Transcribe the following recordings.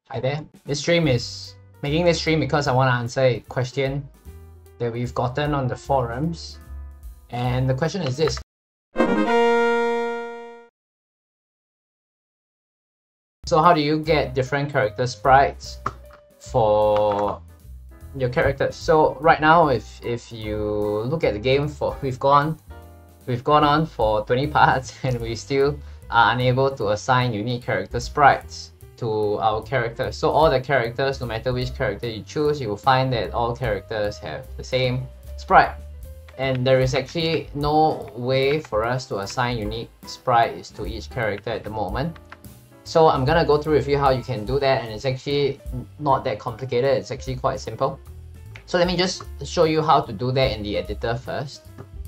Hi there. Making this stream because I want to answer a question that we've gotten on the forums. And the question is this. So how do you get different character sprites for your characters? So right now, if you look at the game, we've gone on for 20 parts and we still are unable to assign unique character sprites to our characters. So all the characters, no matter which character you choose, you will find that all characters have the same sprite. And there is actually no way for us to assign unique sprites to each character at the moment. So I'm gonna go through with you how you can do that, and it's actually not that complicated, it's actually quite simple. So let me just show you how to do that in the editor first.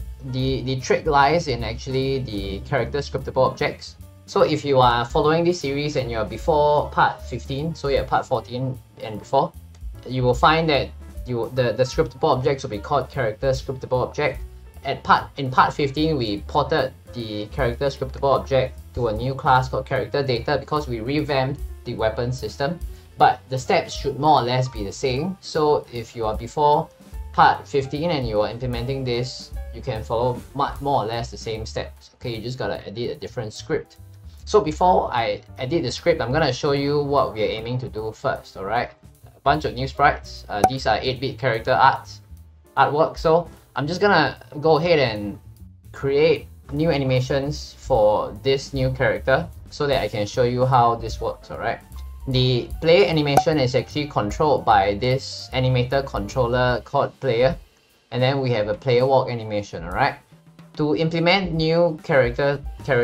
The trick lies in actually the character scriptable objects. So if you are following this series and you're before part 15, so you're part 14 and before, you will find that the scriptable objects will be called character scriptable object. In part 15, we ported the character scriptable object to a new class called character data because we revamped the weapon system. But the steps should more or less be the same. So if you are before part 15 and you are implementing this, you can follow more or less the same steps. Okay, you just gotta edit a different script. So before I edit the script, I'm gonna show you what we are aiming to do first. Alright, a bunch of new sprites. These are 8-bit character artwork. So I'm just gonna go ahead and create new animations for this new character so that I can show you how this works. Alright, the play animation is actually controlled by this animator controller called player, and then we have a player walk animation. Alright, to implement new character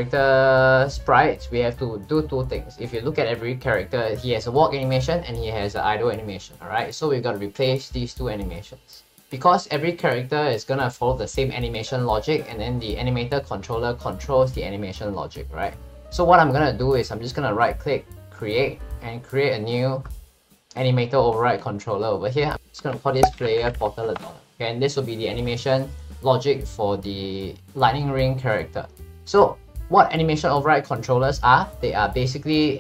sprites, we have to do two things. If you look at every character, he has a walk animation and he has an idle animation. Alright, so we've got to replace these two animations. Because every character is gonna follow the same animation logic, and then the animator controller controls the animation logic, right? So what I'm gonna do is I'm just gonna right click, create, and create a new animator override controller over here. I'm just gonna call this player portal $1. Okay, and this will be the animation logic for the lightning ring character. So what animation override controllers are, they are basically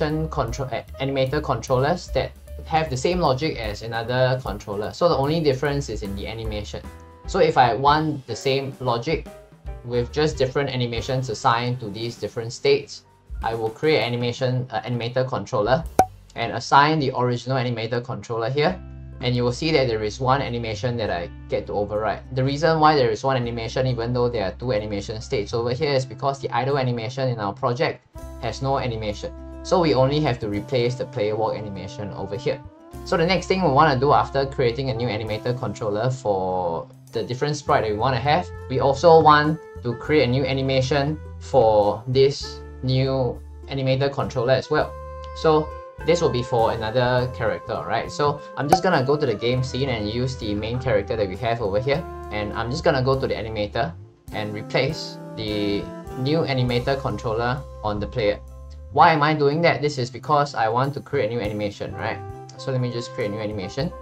animator controllers that have the same logic as another controller. So the only difference is in the animation. So if I want the same logic with just different animations assigned to these different states, I will create an animator controller and assign the original animator controller here. And you will see that there is one animation that I get to override. The reason why there is one animation even though there are two animation states over here is because the idle animation in our project has no animation. So we only have to replace the player walk animation over here. So the next thing we want to do after creating a new animator controller for the different sprite that we want to have, we also want to create a new animation for this new animator controller as well. So this will be for another character, right? So I'm just gonna go to the game scene and use the main character that we have over here, and I'm just gonna go to the animator and replace the new animator controller on the player. Why am I doing that? This is because I want to create a new animation, right? So let me just create a new animation,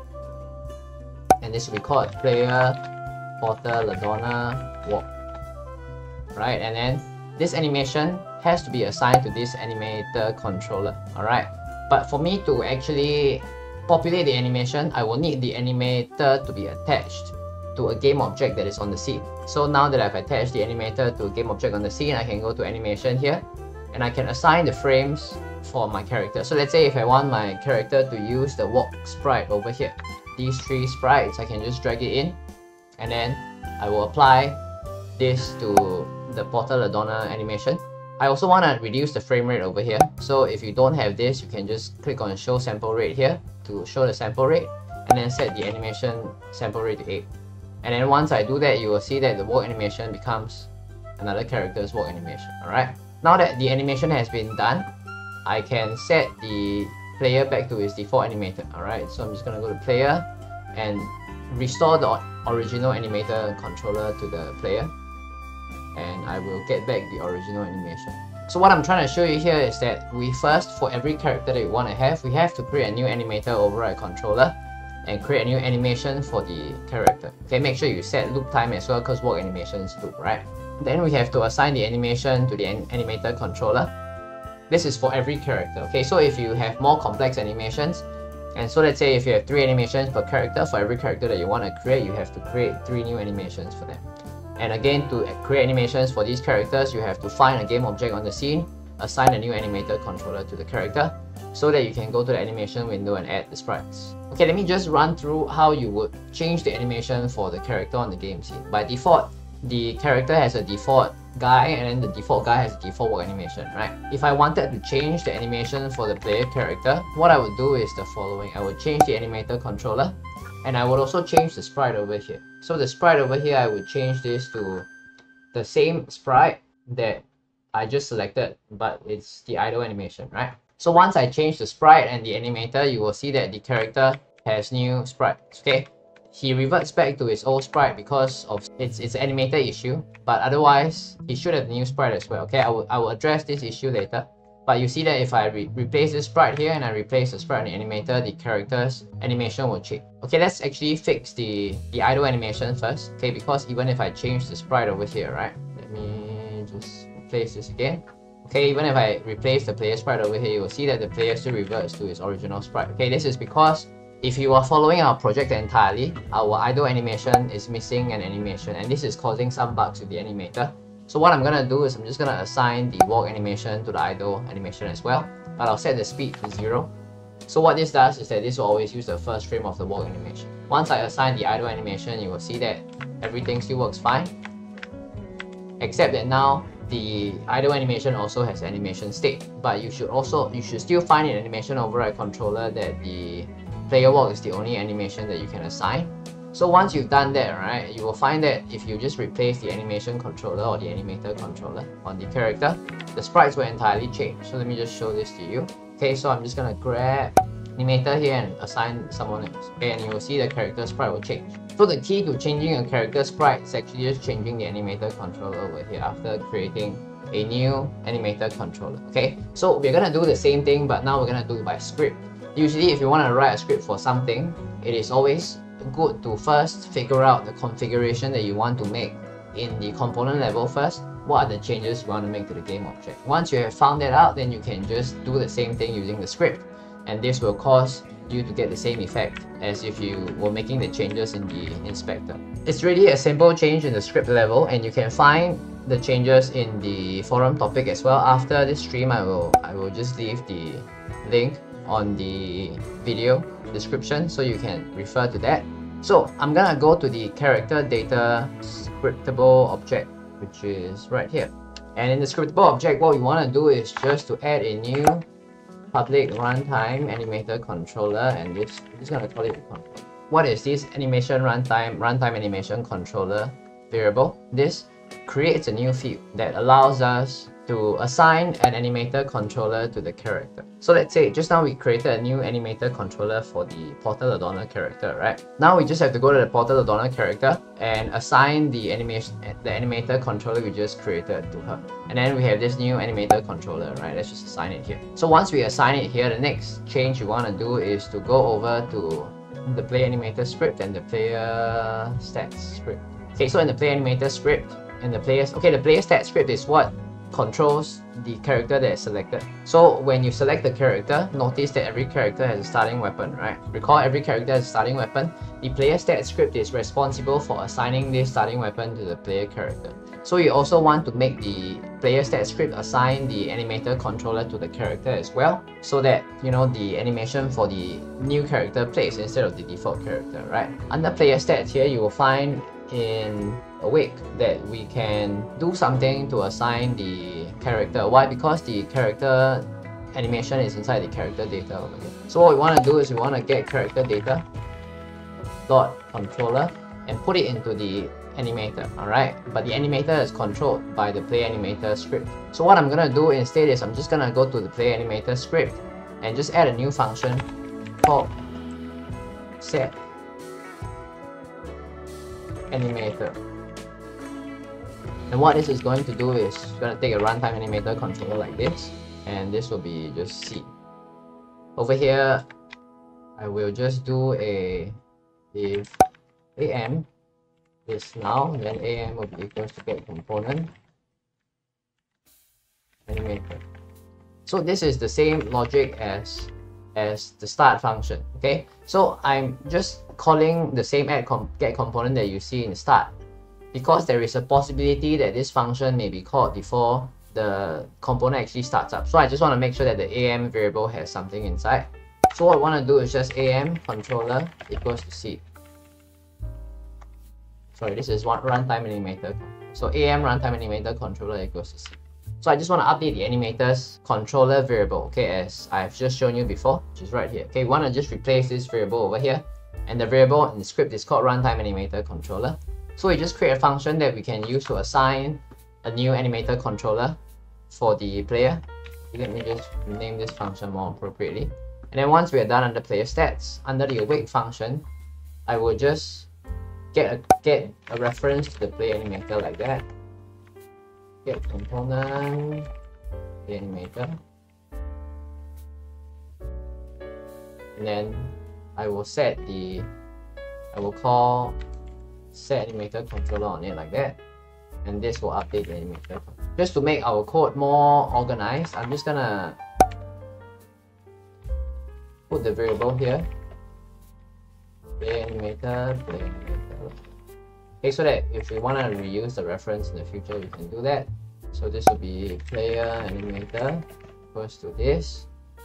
and this will be called player portal Ladonna walk, right? And then this animation has to be assigned to this animator controller. Alright, but for me to actually populate the animation, I will need the animator to be attached to a game object that is on the scene. So now that I've attached the animator to a game object on the scene, I can go to animation here and I can assign the frames for my character. So let's say if I want my character to use the walk sprite over here, these three sprites, I can just drag it in, and then I will apply this to the portal Ladonna animation. I also want to reduce the frame rate over here. So if you don't have this, you can just click on show sample rate here to show the sample rate, and then set the animation sample rate to 8. And then once I do that, you will see that the walk animation becomes another character's walk animation. Alright, now that the animation has been done, I can set the player back to its default animator. Alright, so I'm just gonna go to player and restore the original animator controller to the player, and I will get back the original animation. So what I'm trying to show you here is that we first, for every character that we want to have, we have to create a new animator override controller and create a new animation for the character. Okay, make sure you set loop time as well because walk animations loop, right? Then we have to assign the animation to the animator controller. This is for every character. Okay, so if you have more complex animations, and so let's say if you have 3 animations per character, for every character that you want to create, you have to create 3 new animations for them. And again, to create animations for these characters, you have to find a game object on the scene, assign a new animator controller to the character, so that you can go to the animation window and add the sprites. Okay, let me just run through how you would change the animation for the character on the game scene. By default, the character has a default guy, and then the default guy has a default walk animation, right? If I wanted to change the animation for the player character, what I would do is the following. I would change the animator controller, and I would also change the sprite over here. So the sprite over here, I would change this to the same sprite that I just selected, but it's the idle animation, right? So once I change the sprite and the animator, you will see that the character has new sprites, okay? He reverts back to his old sprite because of its animator issue, but otherwise, he should have new sprite as well, okay? I will address this issue later. But you see that if I replace this sprite here and I replace the sprite and the animator, the character's animation will change. Okay, let's actually fix the idle animation first, okay? Because even if I change the sprite over here, right? Let me just replace this again. Okay, even if I replace the player sprite over here, you will see that the player still reverts to his original sprite. Okay, this is because if you are following our project entirely, our idle animation is missing an animation, and this is causing some bugs with the animator. So what I'm gonna do is I'm just gonna assign the walk animation to the idle animation as well, but I'll set the speed to 0. So what this does is that this will always use the first frame of the walk animation. Once I assign the idle animation, you will see that everything still works fine, except that now the idle animation also has animation state, but you should still find an animation override controller that the player walk is the only animation that you can assign. So once you've done that, right, you will find that if you just replace the animation controller or the animator controller on the character, the sprites will entirely change. So let me just show this to you. Okay, so I'm just gonna grab animator here and assign someone else. Okay, and you will see the character sprite will change. So the key to changing a character sprite is actually just changing the animator controller over here after creating a new animator controller. Okay, so we're gonna do the same thing, but now we're gonna do it by script. Usually, if you want to write a script for something, it is always good to first figure out the configuration that you want to make in the component level first. What are the changes you want to make to the game object? Once you have found that out, then you can just do the same thing using the script, and this will cause you to get the same effect as if you were making the changes in the inspector. It's really a simple change in the script level, and you can find the changes in the forum topic as well. After this stream, I will just leave the link on the video description so you can refer to that. So I'm gonna go to the character data scriptable object, which is right here. And in the scriptable object, what we want to do is just to add a new public runtime animator controller, and I'm just gonna call it a controller. What is this animation runtime animation controller variable? This creates a new field that allows us to assign an animator controller to the character. So let's say just now we created a new animator controller for the Portal Adorner character, right? Now we just have to go to the Portal Adorner character and assign the animator controller we just created to her. And then we have this new animator controller, right? Let's just assign it here. So once we assign it here, the next change you want to do is to go over to the play animator script and the player stats script. Okay, so in the play animator script and the player stat script is what controls the character that is selected. So when you select the character, notice that every character has a starting weapon, right? Recall every character has a starting weapon. The player stat script is responsible for assigning this starting weapon to the player character. So you also want to make the player stat script assign the animator controller to the character as well, so that you know the animation for the new character plays instead of the default character, right? Under player stats here, you will find in awake that we can do something to assign the character. Why? Because the character animation is inside the character data over here. So what we want to do is we want to get character data dot controller and put it into the animator, alright? But the animator is controlled by the play animator script. So what I'm gonna do instead is I'm just gonna go to the play animator script and just add a new function called set animator. And what this is going to do is going to take a runtime animator controller like this, and this will be just C. Over here, I will just do a if am is now, then am will be equals to get component animator. So this is the same logic as the start function. Okay, so I'm just calling the same get component that you see in start, because there is a possibility that this function may be called before the component actually starts up. So I just want to make sure that the am variable has something inside. So what I want to do is just am controller equals to C. Sorry, this is one runtime animator. So am runtime animator controller equals to C. So I just want to update the animator's controller variable, okay, as I've just shown you before, which is right here. Okay, we want to just replace this variable over here, and the variable in the script is called runtime animator controller. So we just create a function that we can use to assign a new animator controller for the player. Let me just name this function more appropriately. And then once we are done under player stats, under the awake function, I will just get a reference to the player animator like that. Get component player animator, and then I will call set animator controller on it like that, and this will update the animator. Just to make our code more organized, I'm just gonna put the variable here, player animator, player animator. Okay, so that if we want to reuse the reference in the future, we can do that. So this will be player animator equals to this,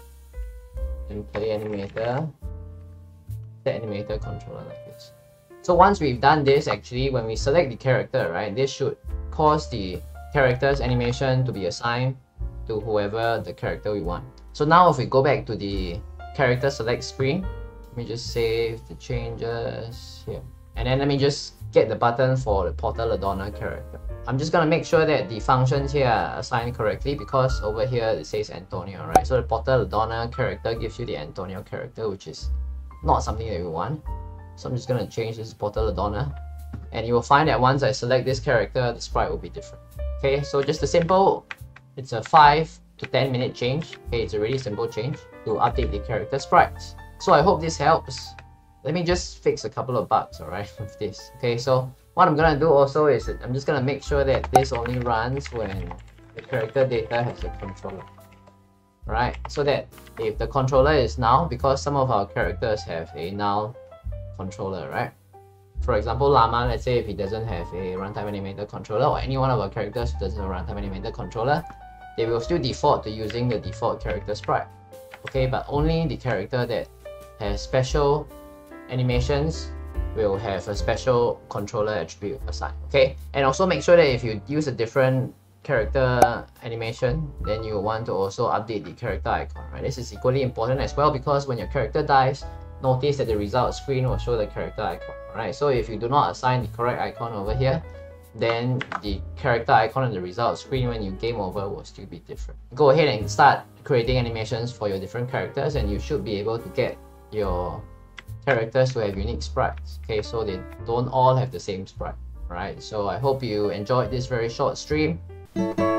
and player animator, set animator controller like this. So once we've done this, actually, when we select the character, right, this should cause the character's animation to be assigned to whoever the character we want. So now if we go back to the character select screen, let me just save the changes here, and then let me just get the button for the Portal Adorner character. I'm just gonna make sure that the functions here are assigned correctly, because over here it says Antonio, right? So the Portal Adorner character gives you the Antonio character, which is not something that we want. So I'm just gonna change this Portal Adorner, and you will find that once I select this character, the sprite will be different. Okay, so just a simple, it's a 5 to 10 minute change. Okay, it's a really simple change to update the character sprites. So I hope this helps. Let me just fix a couple of bugs, alright, with this. Okay, so what I'm gonna do also is that I'm just gonna make sure that this only runs when the character data has a controller. Right, so that if the controller is null, because some of our characters have a null controller, right? For example, Llama, let's say if he doesn't have a runtime animator controller, or any one of our characters who doesn't have a runtime animator controller, they will still default to using the default character sprite. Okay, but only the character that has special animations will have a special controller attribute assigned. Okay, and also make sure that if you use a different character animation, then you want to also update the character icon, right? This is equally important as well, because when your character dies, notice that the result screen will show the character icon, right? So if you do not assign the correct icon over here, then the character icon on the result screen when you game over will still be different. Go ahead and start creating animations for your different characters, and you should be able to get your characters to have unique sprites. Okay, so they don't all have the same sprite, right? So I hope you enjoyed this very short stream.